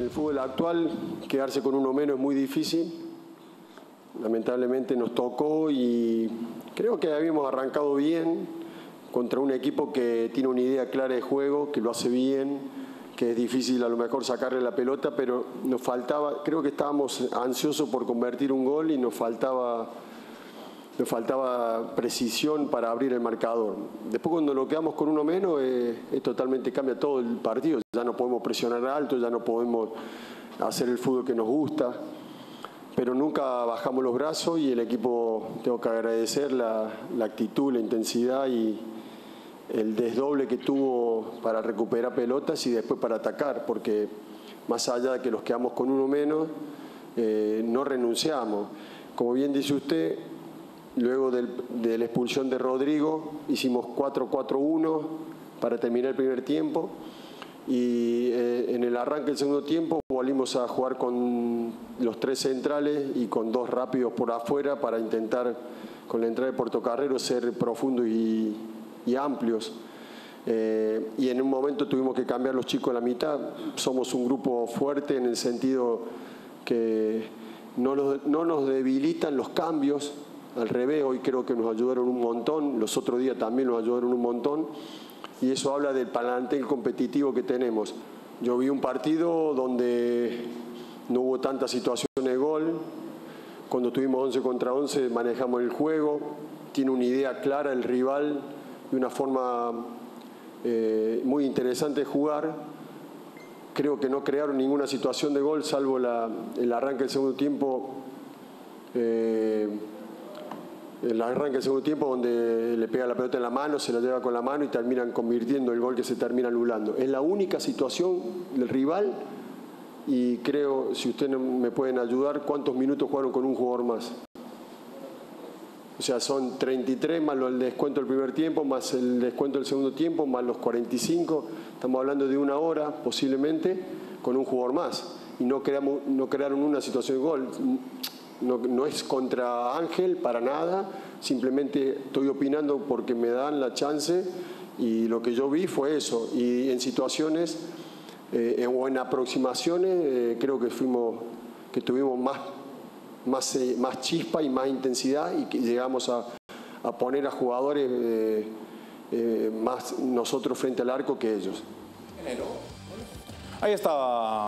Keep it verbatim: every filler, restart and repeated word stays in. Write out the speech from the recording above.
En el fútbol actual, quedarse con uno menos es muy difícil. Lamentablemente nos tocó y creo que habíamos arrancado bien contra un equipo que tiene una idea clara de juego, que lo hace bien, que es difícil a lo mejor sacarle la pelota, pero nos faltaba, creo que estábamos ansiosos por convertir un gol y nos faltaba, nos faltaba precisión para abrir el marcador. Después cuando lo quedamos con uno menos, eh, es totalmente cambia todo el partido. Ya no podemos presionar alto, ya no podemos hacer el fútbol que nos gusta. Pero nunca bajamos los brazos y el equipo, tengo que agradecer la, la actitud, la intensidad y el desdoble que tuvo para recuperar pelotas y después para atacar, porque más allá de que nos quedamos con uno menos, eh, no renunciamos. Como bien dice usted, luego del, de la expulsión de Rodrigo, hicimos cuatro cuatro uno para terminar el primer tiempo y eh, en el arranque del segundo tiempo volvimos a jugar con los tres centrales y con dos rápidos por afuera para intentar, con la entrada de Portocarrero, ser profundos y, y amplios. Eh, y en un momento tuvimos que cambiar los chicos a la mitad. Somos un grupo fuerte en el sentido que no, los, no nos debilitan los cambios. Al revés, hoy creo que nos ayudaron un montón, los otros días también nos ayudaron un montón y eso habla del plantel competitivo que tenemos. Yo vi un partido donde no hubo tanta situación de gol, cuando tuvimos once contra once manejamos el juego, tiene una idea clara el rival y una forma eh, muy interesante de jugar. Creo que no crearon ninguna situación de gol salvo la, el arranque del segundo tiempo. Eh, El arranque del segundo tiempo donde le pega la pelota en la mano, se la lleva con la mano y terminan convirtiendo el gol que se termina anulando. Es la única situación del rival y creo, si ustedes me pueden ayudar, ¿cuántos minutos jugaron con un jugador más? O sea, son treinta y tres más el descuento del primer tiempo, más el descuento del segundo tiempo, más los cuarenta y cinco. Estamos hablando de una hora posiblemente con un jugador más. Y no, creamos, no crearon una situación de gol. No, no es contra Ángel para nada, simplemente estoy opinando porque me dan la chance y lo que yo vi fue eso. Y en situaciones eh, o en aproximaciones eh, creo que fuimos, que tuvimos más, más, eh, más chispa y más intensidad y que llegamos a, a poner a jugadores eh, eh, más nosotros frente al arco que ellos. Ahí estaba